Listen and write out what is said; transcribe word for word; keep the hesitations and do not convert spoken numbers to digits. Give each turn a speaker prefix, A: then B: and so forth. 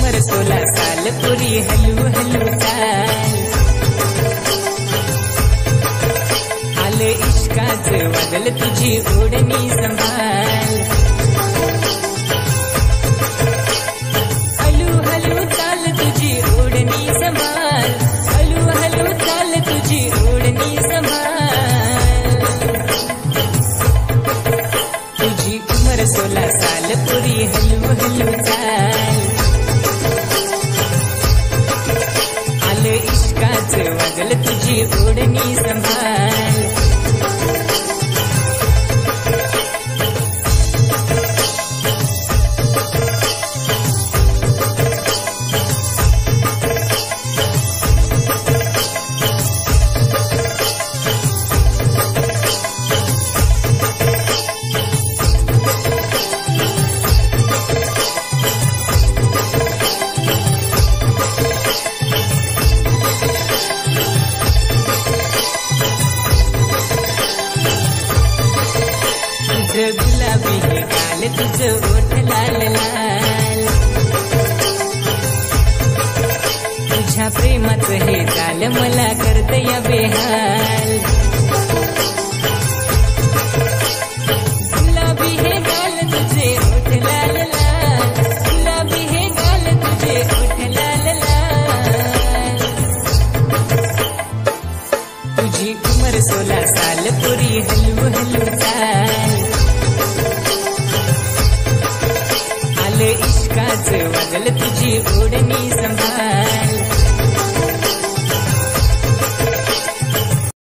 A: उमर सोळा साल पुरी हलू हलू चाल आले इश्काच वादल तुझी ओढणी संभाल हलू हलू चाल तुझी ओढणी संभाल हलू हलू चाल तुझी ओढणी संभाल तुझी उमर सोळा साल पुरी हलू हलू चाल आले इश्काच वादल तुझी ओढणी संभाल गुलाबी हे गाल तुझं ओठ लाल लाल तुझ्या प्रेमाचं हे गाल मला करतया बेहाल गुलाबी हे गाल तुझे ओठ लाल लाल गुलाबी हे गाल तुझे ओठ लाल लाल तुझी उमर सोळा साल पुरी हलू हलू चाल इश्काच वादल तुझी ओढणी संभाल